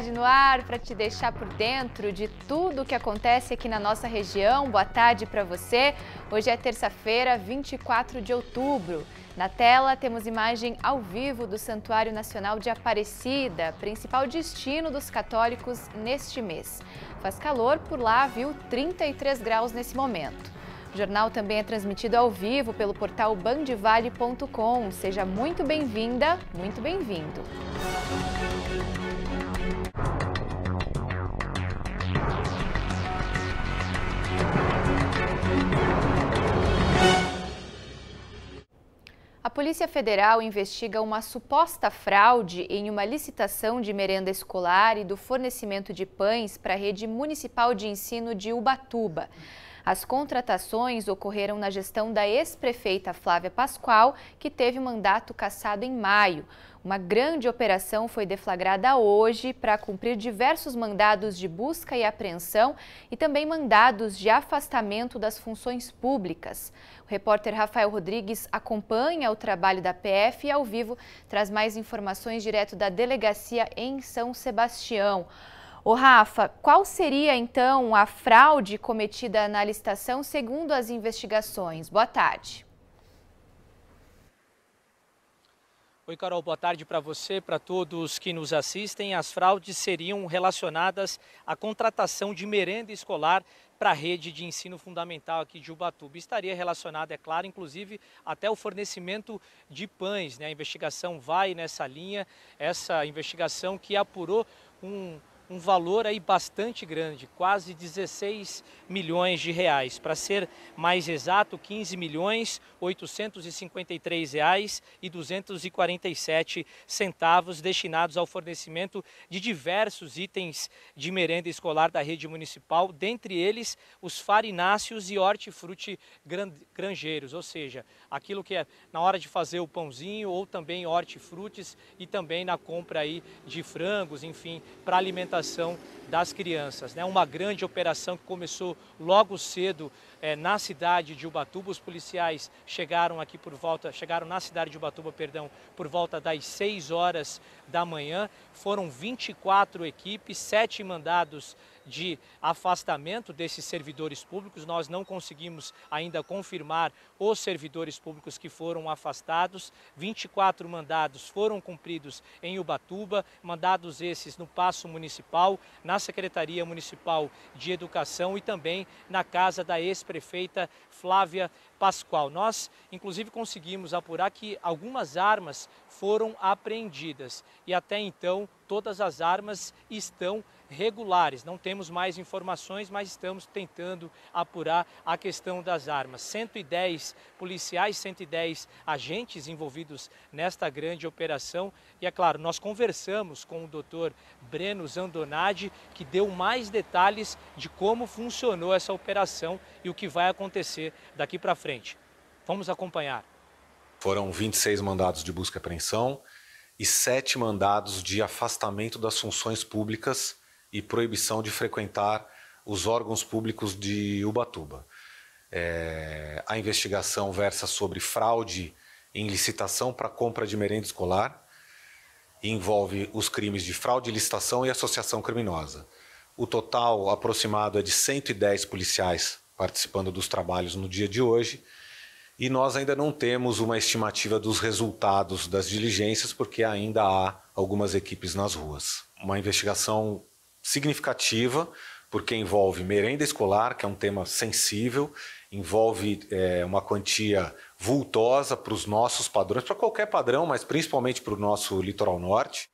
No ar para te deixar por dentro de tudo o que acontece aqui na nossa região. Boa tarde para você. Hoje é terça-feira, 24 de outubro. Na tela temos imagem ao vivo do Santuário Nacional de Aparecida, principal destino dos católicos neste mês. Faz calor por lá, viu? 33 graus nesse momento. O jornal também é transmitido ao vivo pelo portal bandvale.com. Seja muito bem-vinda, muito bem-vindo. A Polícia Federal investiga uma suposta fraude em uma licitação de merenda escolar e do fornecimento de pães para a rede municipal de ensino de Ubatuba. As contratações ocorreram na gestão da ex-prefeita Flávia Pascoal, que teve o mandato cassado em maio. Uma grande operação foi deflagrada hoje para cumprir diversos mandados de busca e apreensão e também mandados de afastamento das funções públicas. O repórter Rafael Rodrigues acompanha o trabalho da PF e ao vivo traz mais informações direto da delegacia em São Sebastião. Ô Rafa, qual seria então a fraude cometida na licitação segundo as investigações? Boa tarde. Oi, Carol, boa tarde para você, para todos que nos assistem. As fraudes seriam relacionadas à contratação de merenda escolar para a rede de ensino fundamental aqui de Ubatuba. Estaria relacionada, é claro, inclusive até o fornecimento de pães, né? A investigação vai nessa linha, essa investigação que apurou um valor aí bastante grande, quase 16 milhões de reais. Para ser mais exato, 15 milhões 853 reais e 247 centavos destinados ao fornecimento de diversos itens de merenda escolar da rede municipal, dentre eles os farináceos e hortifruti granjeiros, ou seja, aquilo que é na hora de fazer o pãozinho ou também hortifrutis e também na compra aí de frangos, enfim, para alimentação das crianças, né? Uma grande operação que começou logo cedo na cidade de Ubatuba. Os policiais chegaram na cidade de Ubatuba, por volta das 6 horas da manhã. Foram 24 equipes, 7 mandados de afastamento desses servidores públicos. Nós não conseguimos ainda confirmar os servidores públicos que foram afastados. 24 mandados foram cumpridos em Ubatuba, mandados esses no Paço Municipal, na Secretaria Municipal de Educação e também na casa da ex-prefeita Flávia Pascoal. Nós, inclusive, conseguimos apurar que algumas armas foram apreendidas e até então todas as armas estão regulares. Não temos mais informações, mas estamos tentando apurar a questão das armas. 110 policiais, 110 agentes envolvidos nesta grande operação. E é claro, nós conversamos com o doutor Breno Zandonadi, que deu mais detalhes de como funcionou essa operação e o que vai acontecer daqui para frente. Vamos acompanhar. Foram 26 mandados de busca e apreensão e 7 mandados de afastamento das funções públicas e proibição de frequentar os órgãos públicos de Ubatuba. A investigação versa sobre fraude em licitação para compra de merenda escolar e envolve os crimes de fraude, licitação e associação criminosa. O total aproximado é de 110 policiais participando dos trabalhos no dia de hoje e nós ainda não temos uma estimativa dos resultados das diligências porque ainda há algumas equipes nas ruas. Uma investigação significativa, porque envolve merenda escolar, que é um tema sensível, envolve uma quantia vultosa para os nossos padrões, para qualquer padrão, mas principalmente para o nosso litoral norte.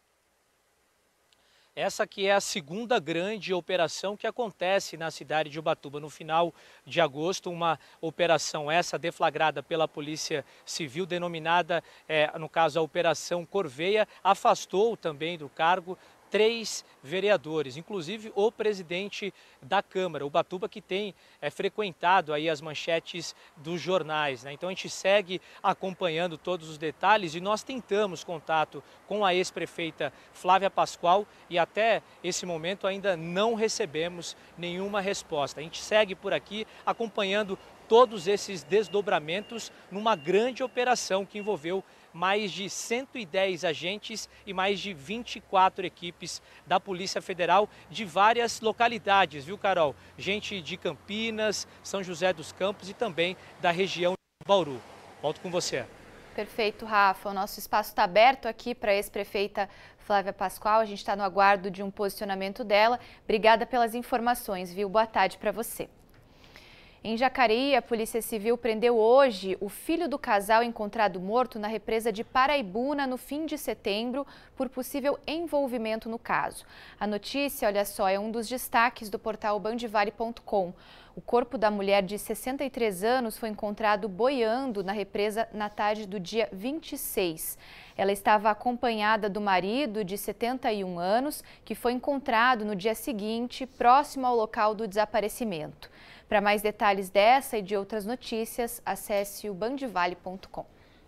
Essa que é a segunda grande operação que acontece na cidade de Ubatuba. No final de agosto, uma operação essa deflagrada pela Polícia Civil, denominada, no caso, a Operação Corveia, afastou também do cargo 3 vereadores, inclusive o presidente da Câmara, Ubatuba, que tem frequentado aí as manchetes dos jornais, né? Então a gente segue acompanhando todos os detalhes e nós tentamos contato com a ex-prefeita Flávia Pascoal e até esse momento ainda não recebemos nenhuma resposta. A gente segue por aqui acompanhando todos esses desdobramentos numa grande operação que envolveu mais de 110 agentes e mais de 24 equipes da Polícia Federal de várias localidades, viu, Carol? Gente de Campinas, São José dos Campos e também da região de Bauru. Volto com você. Perfeito, Rafa. O nosso espaço está aberto aqui para a ex-prefeita Flávia Pascoal. A gente está no aguardo de um posicionamento dela. Obrigada pelas informações, viu? Boa tarde para você. Em Jacareí, a Polícia Civil prendeu hoje o filho do casal encontrado morto na represa de Paraibuna no fim de setembro por possível envolvimento no caso. A notícia, olha só, é um dos destaques do portal bandvale.com. O corpo da mulher de 63 anos foi encontrado boiando na represa na tarde do dia 26. Ela estava acompanhada do marido de 71 anos, que foi encontrado no dia seguinte, próximo ao local do desaparecimento. Para mais detalhes dessa e de outras notícias, acesse o bandvale.com.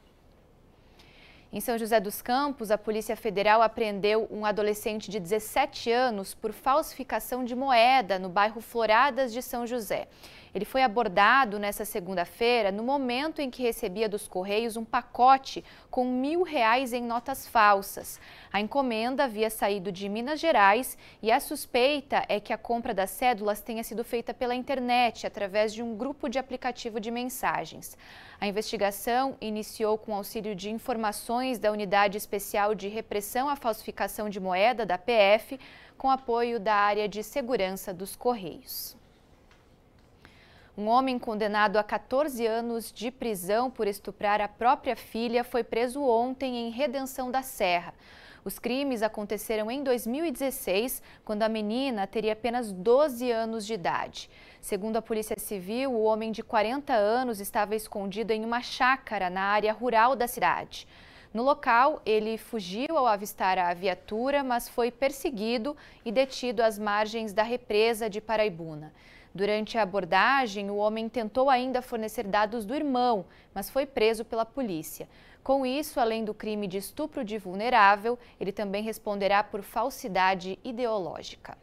Em São José dos Campos, a Polícia Federal apreendeu um adolescente de 17 anos por falsificação de moeda no bairro Floradas de São José. Ele foi abordado nesta segunda-feira no momento em que recebia dos Correios um pacote com R$ 1.000 em notas falsas. A encomenda havia saído de Minas Gerais e a suspeita é que a compra das cédulas tenha sido feita pela internet, através de um grupo de aplicativo de mensagens. A investigação iniciou com auxílio de informações da Unidade Especial de Repressão à Falsificação de Moeda, da PF, com apoio da área de segurança dos Correios. Um homem condenado a 14 anos de prisão por estuprar a própria filha foi preso ontem em Redenção da Serra. Os crimes aconteceram em 2016, quando a menina teria apenas 12 anos de idade. Segundo a Polícia Civil, o homem de 40 anos estava escondido em uma chácara na área rural da cidade. No local, ele fugiu ao avistar a viatura, mas foi perseguido e detido às margens da represa de Paraibuna. Durante a abordagem, o homem tentou ainda fornecer dados do irmão, mas foi preso pela polícia. Com isso, além do crime de estupro de vulnerável, ele também responderá por falsidade ideológica.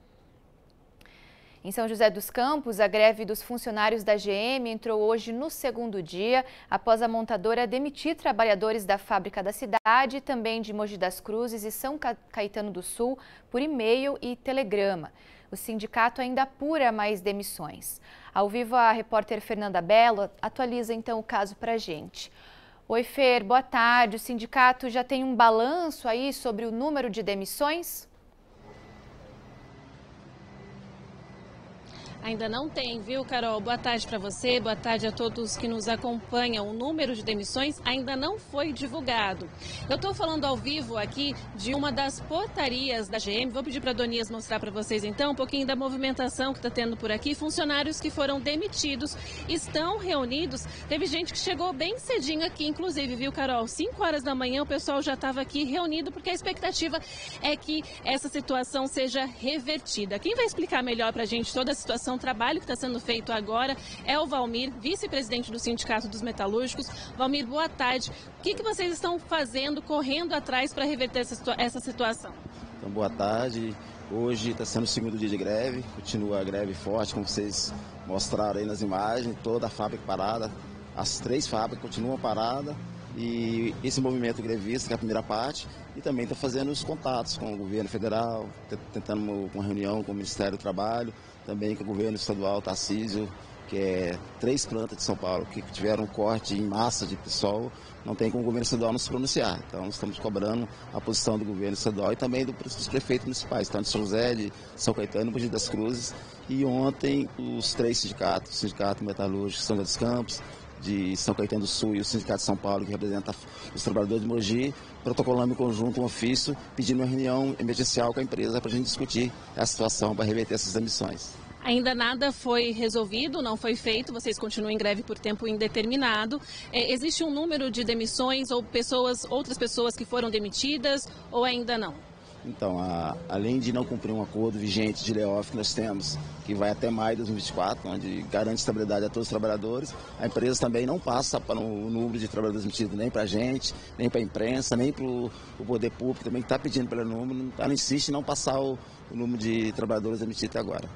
Em São José dos Campos, a greve dos funcionários da GM entrou hoje no segundo dia, após a montadora demitir trabalhadores da fábrica da cidade, também de Mogi das Cruzes e São Caetano do Sul, por e-mail e telegrama. O sindicato ainda apura mais demissões. Ao vivo, a repórter Fernanda Bello atualiza então o caso para a gente. Oi, Fer, boa tarde. O sindicato já tem um balanço aí sobre o número de demissões? Ainda não tem, viu, Carol? Boa tarde para você, boa tarde a todos que nos acompanham. O número de demissões ainda não foi divulgado. Eu estou falando ao vivo aqui de uma das portarias da GM. Vou pedir para a Donias mostrar para vocês, então, um pouquinho da movimentação que está tendo por aqui. Funcionários que foram demitidos estão reunidos. Teve gente que chegou bem cedinho aqui, inclusive, viu, Carol? 5 horas da manhã o pessoal já estava aqui reunido, porque a expectativa é que essa situação seja revertida. Quem vai explicar melhor para a gente toda a situação, o trabalho que está sendo feito agora, é o Valmir, vice-presidente do Sindicato dos Metalúrgicos. Valmir, boa tarde. O que vocês estão fazendo, correndo atrás para reverter essa situação? Então, boa tarde. Hoje está sendo o segundo dia de greve, continua a greve forte, como vocês mostraram aí nas imagens, toda a fábrica parada, as 3 fábricas continuam paradas. E esse movimento grevista, que é a primeira parte, e também está fazendo os contatos com o governo federal, tentando uma reunião com o Ministério do Trabalho, também com o governo estadual, Tarcísio, que é 3 plantas de São Paulo, que tiveram um corte em massa de pessoal, não tem como o governo estadual nos pronunciar. Então, estamos cobrando a posição do governo estadual e também dos prefeitos municipais, tanto de São José, de São Caetano, Mogi das Cruzes. E ontem, os 3 sindicatos, o Sindicato Metalúrgico de São José dos Campos, de São Caetano do Sul e o Sindicato de São Paulo, que representa os trabalhadores de Mogi, protocolando em conjunto um ofício pedindo uma reunião emergencial com a empresa para a gente discutir a situação para reverter essas demissões. Ainda nada foi resolvido, não foi feito, vocês continuam em greve por tempo indeterminado. Existe um número de demissões ou outras pessoas que foram demitidas ou ainda não? Então, além de não cumprir um acordo vigente de layoff que nós temos, que vai até maio de 2024, onde garante estabilidade a todos os trabalhadores, a empresa também não passa para o número de trabalhadores demitidos nem para a gente, nem para a imprensa, nem para o poder público, também que está pedindo pelo número, ela insiste em não passar o número de trabalhadores demitidos até agora.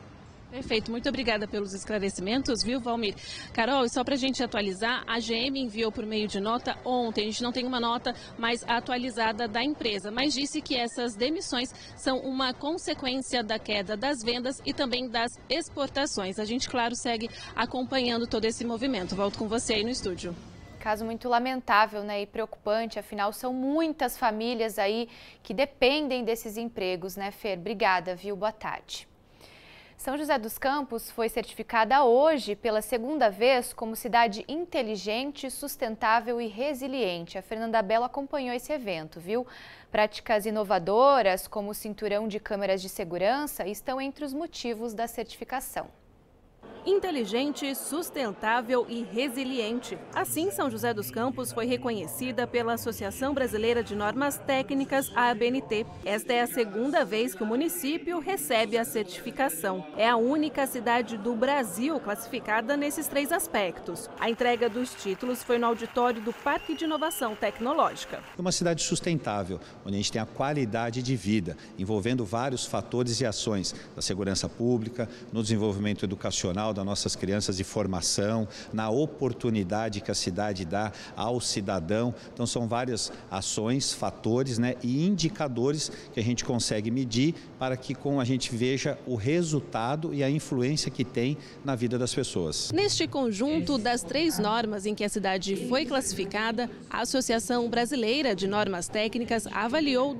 Perfeito, muito obrigada pelos esclarecimentos, viu, Valmir? Carol, e só para a gente atualizar, a GM enviou por meio de nota ontem, a gente não tem uma nota mais atualizada da empresa, mas disse que essas demissões são uma consequência da queda das vendas e também das exportações. A gente, claro, segue acompanhando todo esse movimento. Volto com você aí no estúdio. Caso muito lamentável, né, e preocupante, afinal são muitas famílias aí que dependem desses empregos, né, Fer? Obrigada, viu? Boa tarde. São José dos Campos foi certificada hoje pela segunda vez como cidade inteligente, sustentável e resiliente. A Fernanda Belo acompanhou esse evento, viu? Práticas inovadoras, como o cinturão de câmeras de segurança, estão entre os motivos da certificação. Inteligente, sustentável e resiliente. Assim, São José dos Campos foi reconhecida pela Associação Brasileira de Normas Técnicas, a ABNT. Esta é a segunda vez que o município recebe a certificação. É a única cidade do Brasil classificada nesses 3 aspectos. A entrega dos títulos foi no auditório do Parque de Inovação Tecnológica. Uma cidade sustentável, onde a gente tem a qualidade de vida, envolvendo vários fatores e ações da segurança pública, no desenvolvimento educacional das nossas crianças de formação, na oportunidade que a cidade dá ao cidadão. Então são várias ações, fatores, né, e indicadores que a gente consegue medir para que a gente veja o resultado e a influência que tem na vida das pessoas. Neste conjunto das 3 normas em que a cidade foi classificada, a Associação Brasileira de Normas Técnicas avaliou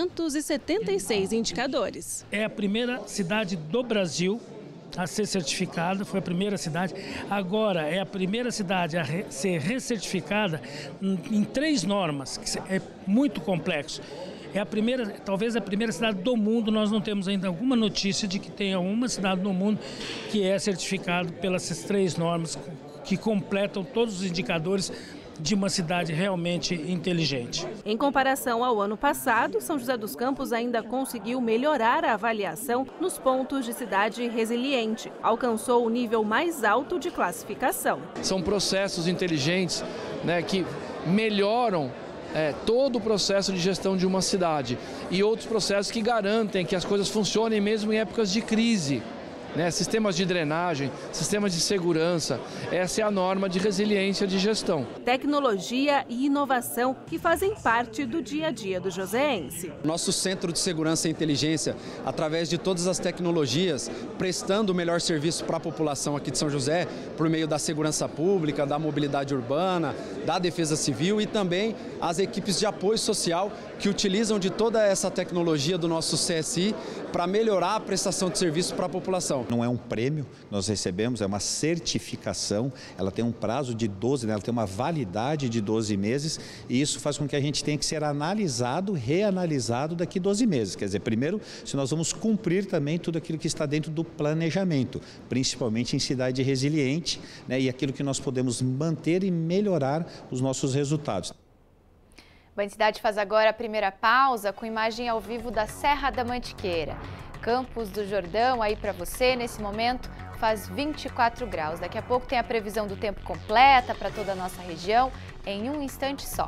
276 indicadores. É a primeira cidade do Brasil a ser certificada, foi a primeira cidade. Agora é a primeira cidade a ser recertificada em 3 normas, que é muito complexo. É a primeira, talvez a primeira cidade do mundo. Nós não temos ainda alguma notícia de que tenha uma cidade no mundo que é certificada pelas 3 normas que completam todos os indicadores de uma cidade realmente inteligente. Em comparação ao ano passado, São José dos Campos ainda conseguiu melhorar a avaliação nos pontos de cidade resiliente. Alcançou o nível mais alto de classificação. São processos inteligentes, né, que melhoram todo o processo de gestão de uma cidade e outros processos que garantem que as coisas funcionem mesmo em épocas de crise. Sistemas de drenagem, sistemas de segurança, essa é a norma de resiliência de gestão. Tecnologia e inovação que fazem parte do dia a dia do joseense. Nosso Centro de Segurança e Inteligência, através de todas as tecnologias, prestando o melhor serviço para a população aqui de São José, por meio da segurança pública, da mobilidade urbana, da defesa civil e também as equipes de apoio social que utilizam de toda essa tecnologia do nosso CSI para melhorar a prestação de serviço para a população. Não é um prêmio que nós recebemos, é uma certificação, ela tem um prazo de 12, ela tem uma validade de 12 meses e isso faz com que a gente tenha que ser analisado, reanalisado daqui 12 meses. Quer dizer, primeiro, se nós vamos cumprir também tudo aquilo que está dentro do planejamento, principalmente em cidade resiliente, né, e aquilo que nós podemos manter e melhorar os nossos resultados. Band Cidade faz agora a primeira pausa com imagem ao vivo da Serra da Mantiqueira. Campos do Jordão aí para você, nesse momento faz 24 graus. Daqui a pouco tem a previsão do tempo completa para toda a nossa região em um instante só.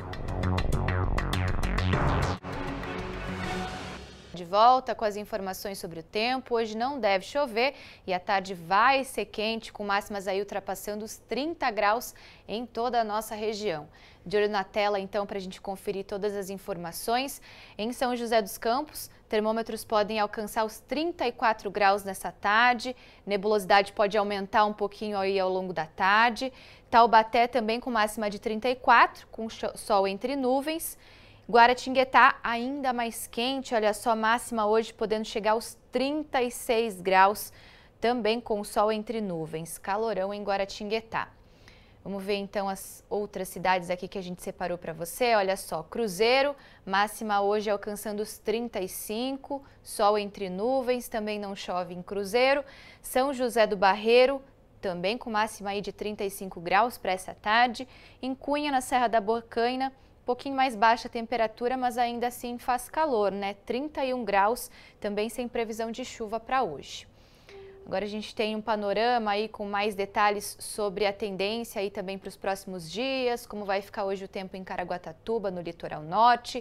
De volta com as informações sobre o tempo. Hoje não deve chover e a tarde vai ser quente, com máximas aí ultrapassando os 30 graus em toda a nossa região. De olho na tela, então, para a gente conferir todas as informações. Em São José dos Campos, termômetros podem alcançar os 34 graus nessa tarde. Nebulosidade pode aumentar um pouquinho aí ao longo da tarde. Taubaté também com máxima de 34, com sol entre nuvens. Guaratinguetá ainda mais quente, olha só, máxima hoje podendo chegar aos 36 graus, também com sol entre nuvens, calorão em Guaratinguetá. Vamos ver então as outras cidades aqui que a gente separou para você, olha só, Cruzeiro, máxima hoje alcançando os 35, sol entre nuvens, também não chove em Cruzeiro. São José do Barreiro, também com máxima aí de 35 graus para essa tarde. Em Cunha, na Serra da Bocaina, pouquinho mais baixa a temperatura, mas ainda assim faz calor, né? 31 graus, também sem previsão de chuva para hoje. Agora a gente tem um panorama aí com mais detalhes sobre a tendência aí também para os próximos dias, como vai ficar hoje o tempo em Caraguatatuba, no litoral norte.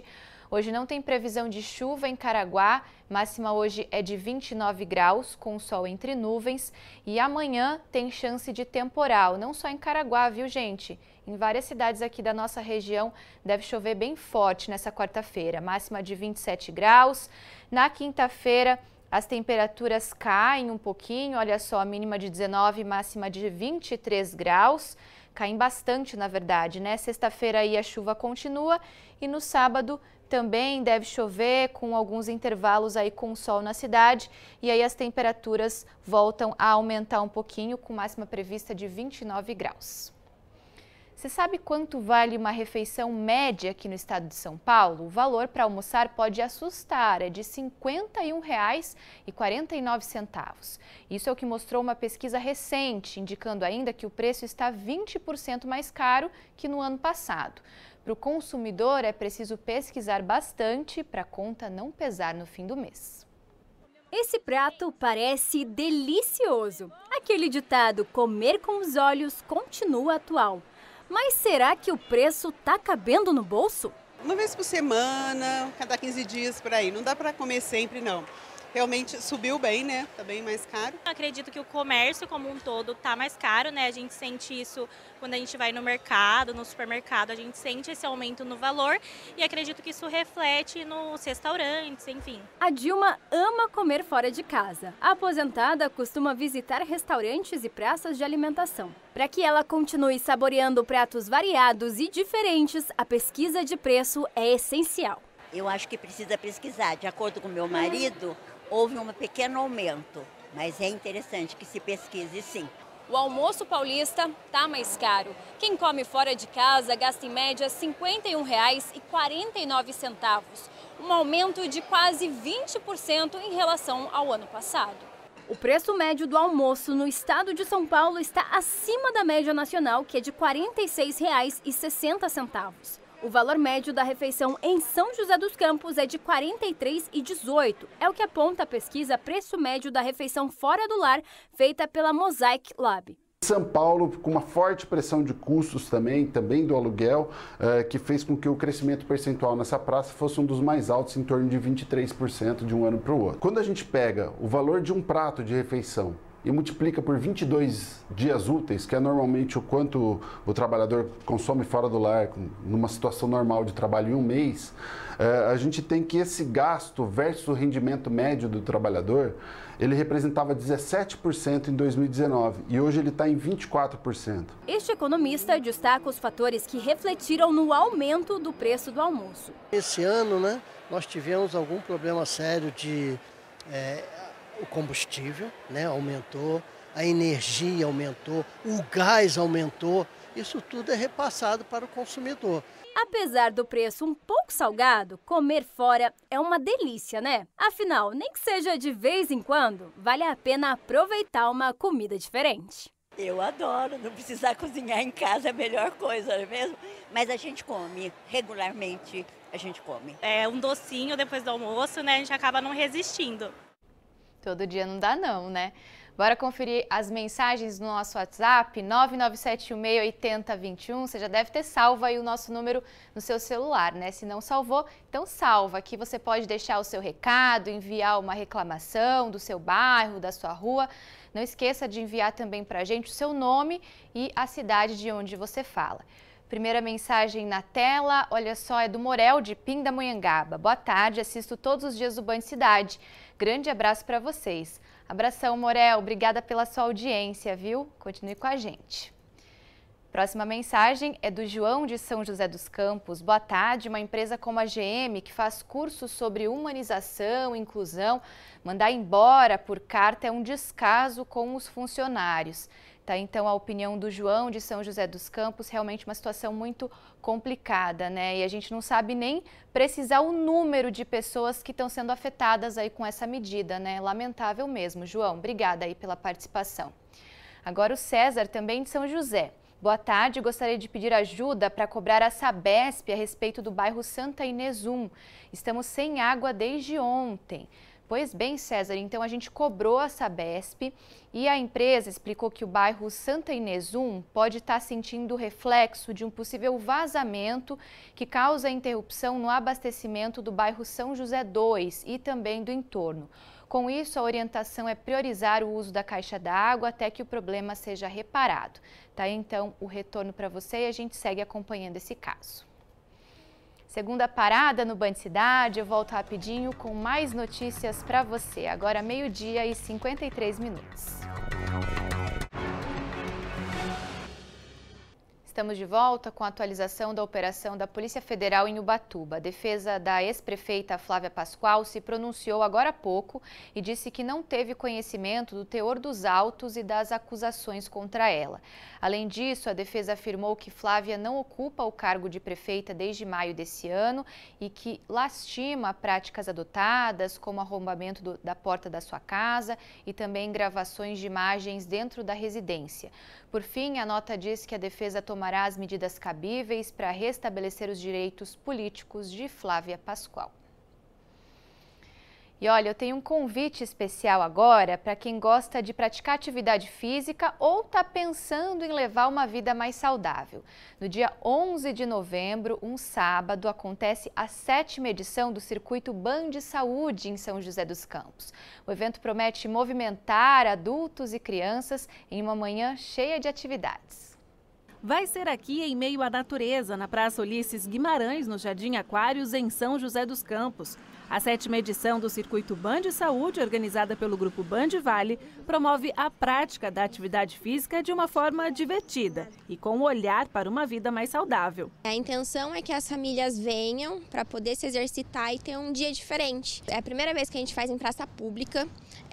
Hoje não tem previsão de chuva em Caraguá, máxima hoje é de 29 graus, com sol entre nuvens. E amanhã tem chance de temporal, não só em Caraguá, viu gente? Em várias cidades aqui da nossa região deve chover bem forte nessa quarta-feira, máxima de 27 graus. Na quinta-feira as temperaturas caem um pouquinho, olha só, a mínima de 19, máxima de 23 graus. Caem bastante, na verdade, né? Sexta-feira aí a chuva continua e no sábado também deve chover com alguns intervalos aí com sol na cidade e aí as temperaturas voltam a aumentar um pouquinho com máxima prevista de 29 graus. Você sabe quanto vale uma refeição média aqui no estado de São Paulo? O valor para almoçar pode assustar, é de R$ 51,49. Isso é o que mostrou uma pesquisa recente, indicando ainda que o preço está 20% mais caro que no ano passado. Para o consumidor, é preciso pesquisar bastante para a conta não pesar no fim do mês. Esse prato parece delicioso. Aquele ditado, comer com os olhos, continua atual. Mas será que o preço tá cabendo no bolso? Uma vez por semana, cada 15 dias por aí. Não dá para comer sempre, não. Realmente subiu bem, né? Tá bem mais caro. Eu acredito que o comércio como um todo tá mais caro, né? A gente sente isso quando a gente vai no mercado, no supermercado, a gente sente esse aumento no valor e acredito que isso reflete nos restaurantes, enfim. A Dilma ama comer fora de casa. A aposentada costuma visitar restaurantes e praças de alimentação. Para que ela continue saboreando pratos variados e diferentes, a pesquisa de preço é essencial. Eu acho que precisa pesquisar. De acordo com meu marido, houve um pequeno aumento, mas é interessante que se pesquise sim. O almoço paulista está mais caro. Quem come fora de casa gasta em média R$ 51,49, um aumento de quase 20% em relação ao ano passado. O preço médio do almoço no estado de São Paulo está acima da média nacional, que é de R$ 46,60. O valor médio da refeição em São José dos Campos é de R$ 43,18. É o que aponta a pesquisa Preço Médio da Refeição Fora do Lar, feita pela Mosaic Lab. São Paulo, com uma forte pressão de custos também do aluguel, que fez com que o crescimento percentual nessa praça fosse um dos mais altos, em torno de 23% de um ano para o outro. Quando a gente pega o valor de um prato de refeição e multiplica por 22 dias úteis, que é normalmente o quanto o trabalhador consome fora do lar, numa situação normal de trabalho em um mês, a gente tem que esse gasto versus o rendimento médio do trabalhador, ele representava 17% em 2019 e hoje ele está em 24%. Este economista destaca os fatores que refletiram no aumento do preço do almoço. Esse ano, né, nós tivemos algum problema sério de... O combustível, né, aumentou, a energia aumentou, o gás aumentou, isso tudo é repassado para o consumidor. Apesar do preço um pouco salgado, comer fora é uma delícia, né? Afinal, nem que seja de vez em quando, vale a pena aproveitar uma comida diferente. Eu adoro, não precisar cozinhar em casa é a melhor coisa, não é mesmo? Mas a gente come, regularmente a gente come. É um docinho depois do almoço, né? A gente acaba não resistindo. Todo dia não dá não, né? Bora conferir as mensagens no nosso WhatsApp, 997168021. Você já deve ter salvo aí o nosso número no seu celular, né? Se não salvou, então salva. Aqui você pode deixar o seu recado, enviar uma reclamação do seu bairro, da sua rua. Não esqueça de enviar também pra gente o seu nome e a cidade de onde você fala. Primeira mensagem na tela, olha só, é do Morel, de Pindamonhangaba. Boa tarde, assisto todos os dias o Band Cidade. Grande abraço para vocês. Abração, Morel, obrigada pela sua audiência, viu? Continue com a gente. Próxima mensagem é do João, de São José dos Campos. Boa tarde, uma empresa como a GM, que faz cursos sobre humanização, inclusão, mandar embora por carta é um descaso com os funcionários. Tá, então, a opinião do João de São José dos Campos, realmente uma situação muito complicada, né? E a gente não sabe nem precisar o número de pessoas que estão sendo afetadas aí com essa medida, né? Lamentável mesmo. João, obrigada aí pela participação. Agora o César, também de São José. Boa tarde, gostaria de pedir ajuda para cobrar a Sabesp a respeito do bairro Santa Inês 1. Estamos sem água desde ontem. Pois bem, César, então a gente cobrou a Sabesp e a empresa explicou que o bairro Santa Inês 1 pode estar sentindo o reflexo de um possível vazamento que causa interrupção no abastecimento do bairro São José 2 e também do entorno. Com isso, a orientação é priorizar o uso da caixa d'água até que o problema seja reparado. Tá aí, então, o retorno para você e a gente segue acompanhando esse caso. Segunda parada no Band Cidade, eu volto rapidinho com mais notícias para você. Agora 12h53. Estamos de volta com a atualização da operação da Polícia Federal em Ubatuba. A defesa da ex-prefeita Flávia Pascoal se pronunciou agora há pouco e disse que não teve conhecimento do teor dos autos e das acusações contra ela. Além disso, a defesa afirmou que Flávia não ocupa o cargo de prefeita desde maio desse ano e que lastima práticas adotadas, como arrombamento da porta da sua casa e também gravações de imagens dentro da residência. Por fim, a nota diz que a defesa tomará as medidas cabíveis para restabelecer os direitos políticos de Flávia Pascoal. E olha, eu tenho um convite especial agora para quem gosta de praticar atividade física ou está pensando em levar uma vida mais saudável. No dia 11 de novembro, um sábado, acontece a 7ª edição do Circuito Band Saúde em São José dos Campos. O evento promete movimentar adultos e crianças em uma manhã cheia de atividades. Vai ser aqui em meio à natureza, na Praça Ulisses Guimarães, no Jardim Aquários, em São José dos Campos. A 7ª edição do Circuito Band Saúde, organizada pelo Grupo Band Vale, promove a prática da atividade física de uma forma divertida e com um olhar para uma vida mais saudável. A intenção é que as famílias venham para poder se exercitar e ter um dia diferente. É a primeira vez que a gente faz em praça pública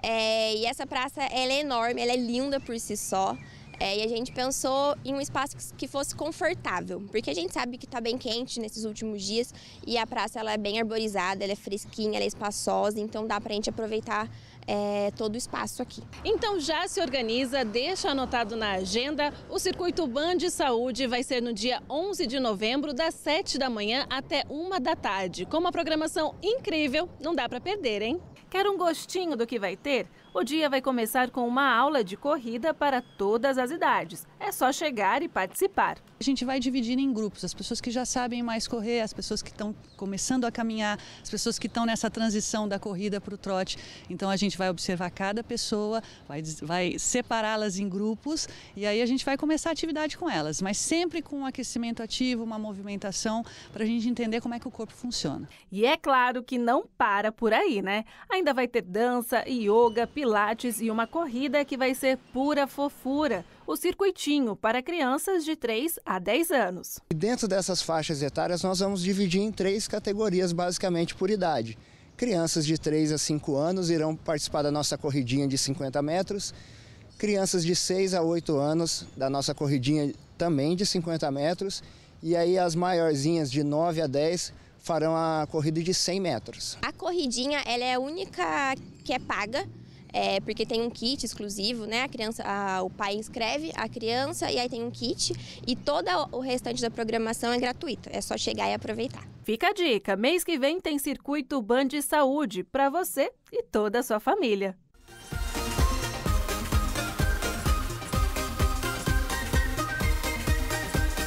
e essa praça ela é enorme, ela é linda por si só. E a gente pensou em um espaço que fosse confortável, porque a gente sabe que está bem quente nesses últimos dias e a praça ela é bem arborizada, ela é fresquinha, ela é espaçosa, então dá para a gente aproveitar todo o espaço aqui. Então já se organiza, deixa anotado na agenda, o Circuito Band Saúde vai ser no dia 11 de novembro, das 7 da manhã até 1 da tarde, com uma programação incrível, não dá para perder, hein? Quer um gostinho do que vai ter? O dia vai começar com uma aula de corrida para todas as idades. É só chegar e participar. A gente vai dividir em grupos, as pessoas que já sabem mais correr, as pessoas que estão começando a caminhar, as pessoas que estão nessa transição da corrida para o trote. Então a gente vai observar cada pessoa, vai separá-las em grupos e aí a gente vai começar a atividade com elas, mas sempre com um aquecimento ativo, uma movimentação, para a gente entender como é que o corpo funciona. E é claro que não para por aí, né? Ainda vai ter dança, yoga, pilates e uma corrida que vai ser pura fofura. O circuitinho para crianças de 3 a 10 anos. Dentro dessas faixas etárias nós vamos dividir em 3 categorias basicamente por idade. Crianças de 3 a 5 anos irão participar da nossa corridinha de 50 metros. Crianças de 6 a 8 anos da nossa corridinha também de 50 metros. E aí as maiorzinhas de 9 a 10 farão a corrida de 100 metros. A corridinha ela é a única que é paga. Porque tem um kit exclusivo, né? O pai inscreve a criança e aí tem um kit e todo o restante da programação é gratuito, é só chegar e aproveitar. Fica a dica, mês que vem tem Circuito Band Saúde para você e toda a sua família.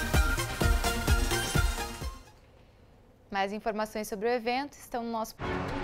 Mais informações sobre o evento estão no nosso